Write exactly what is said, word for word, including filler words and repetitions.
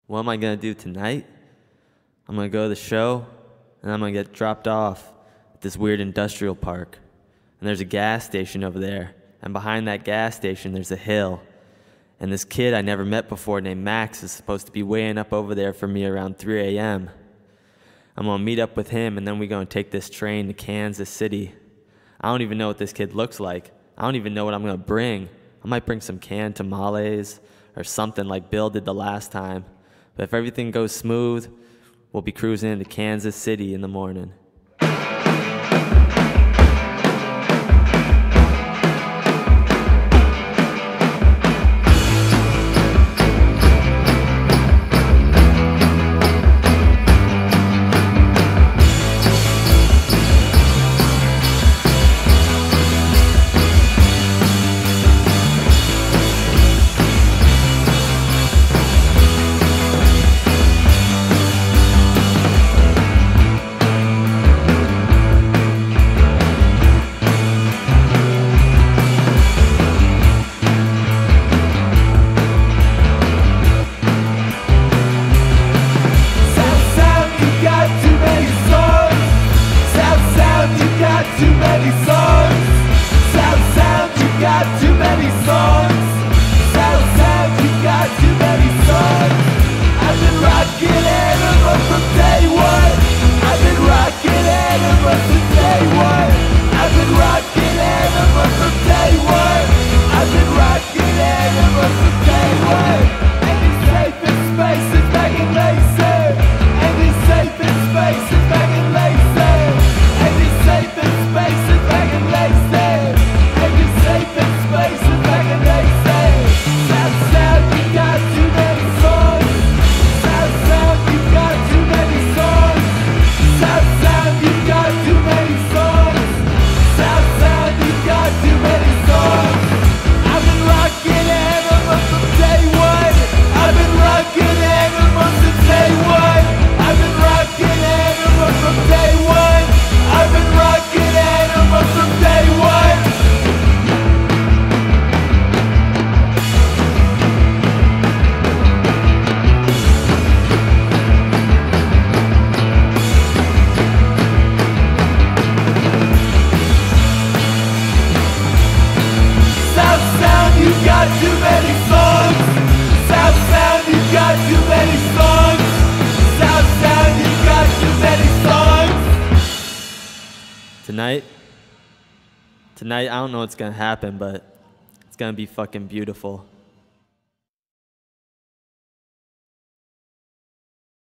What am I gonna do tonight? I'm gonna go to the show, and I'm gonna get dropped off at this weird industrial park. And there's a gas station over there, and behind that gas station there's a hill. And this kid I never met before named Max is supposed to be waiting up over there for me around three a m I'm gonna meet up with him, and then we're gonna take this train to Kansas City. I don't even know what this kid looks like. I don't even know what I'm gonna bring. I might bring some canned tamales or something like Bill did the last time. But if everything goes smooth, we'll be cruising into Kansas City in the morning. Too many songs, South Sound, you got too many songs, South Sound, you got too many songs. I've been rocking Animal from day one. I've been rocking Animal from day one. I've been rocking Animal from day one. I've been rocking Animal from day one. And it's safe in space is banging laser. And it's safe in space is banging laser. And it's safe in space is banging laser. And it's safe in space is banging laser. South Sound, you got too many songs. South Sound, you got too many songs. South Sound, you got too many songs. South Sound, you got too many songs. I've been rocking Animals from day one. I've been rocking Animals since day one. I've been rocking Animals from day one. I've been rocking Animals from day one. South Sound, you got too many songs. South Sound, you got too many songs. South Sound, you got too many songs. Tonight, tonight, I don't know what's gonna happen, but it's gonna be fucking beautiful.